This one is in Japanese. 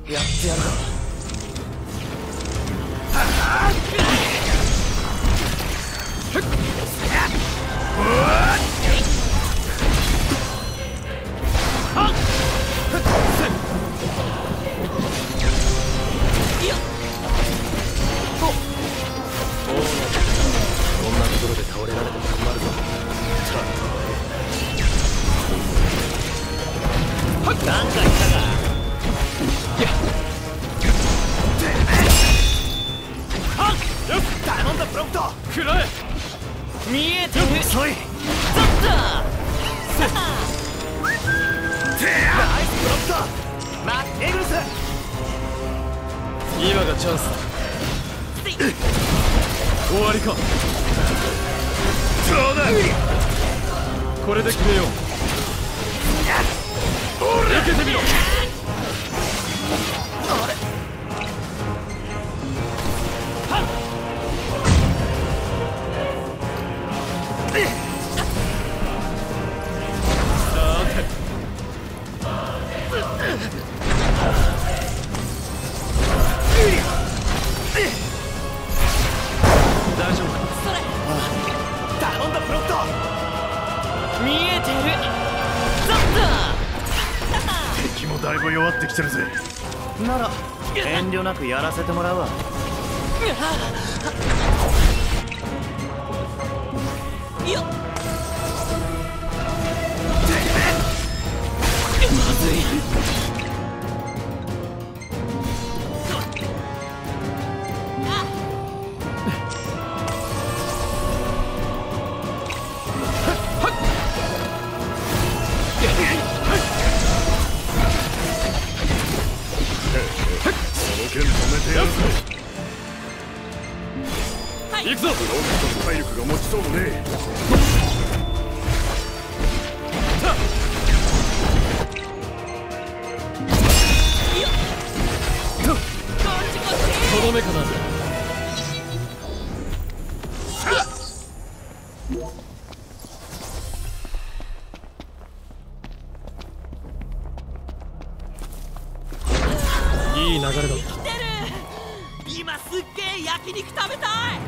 やってやるぞ。こんなところで倒れられても困るぞ。なんか言ったか。よし、頼んだプロンプト食らえ。見えてる。遅い。ちょっとナイスプロンプト。マッエグルス、今がチャンスだ。終わりか。そうだ、これで決めよう。受けてみろ。あれ、大丈夫か。それ、頼んだプロンプト。見えてる。ちょっと敵もだいぶ弱ってきてるぜ。なら遠慮なくやらせてもらうわ。よっ、まずい。止めてやるぞ。行くぞ。ブロックと体力が持ちそうもねえ。とどめかな。いい流れだった。 今すっげえ焼肉食べたい。